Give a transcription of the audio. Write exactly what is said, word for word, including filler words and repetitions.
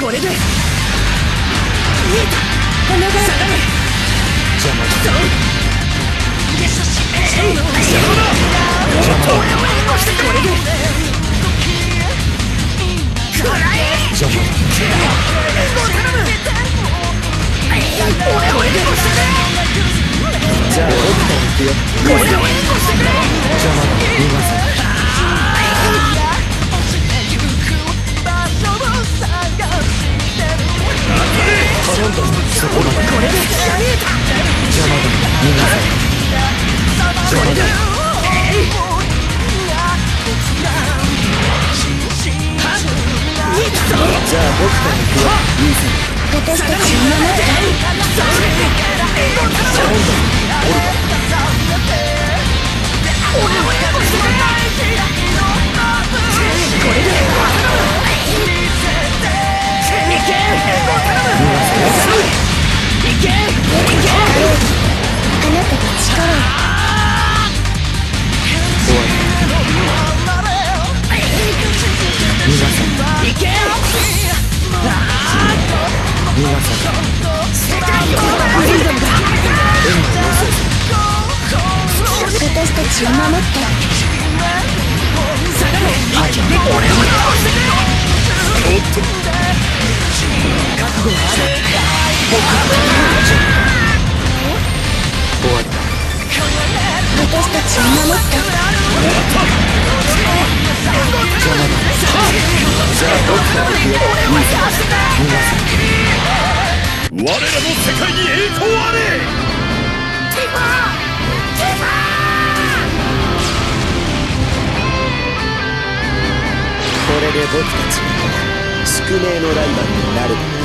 これで見えた。このが下がれ。邪魔だ。えい、邪魔だ。邪魔だ。俺を援護してくれ。これでくらえ。邪魔だ。援護頼む。俺を援護してくれ。じゃあ僕から行くよ。これで援護してくれ。邪魔だ。逃がせ。頼んだぞ。そこまで。これで見えた。邪魔だ。逃がせ。邪魔だ。えい。見えたぞ。じゃあ僕から行くよ。いいぜ。私たちを守って。頼んだ。オルバ。俺を援護してくれ。これでいけ。援護頼む。いけ。いけ。あなたが力を。終わり。逃がさない。いけ。逃がさない。世界を守るんだ。援護を寄せ。私たちを守って。下がれ。俺を援護してくれ。おっと。覚悟はある。僕は終わった。私たちを守った。邪魔だ。じゃあ僕から行くよ。逃がさ我らの世界に栄光あれ。ティファーティファー。これで僕たちは宿命のライバルになる。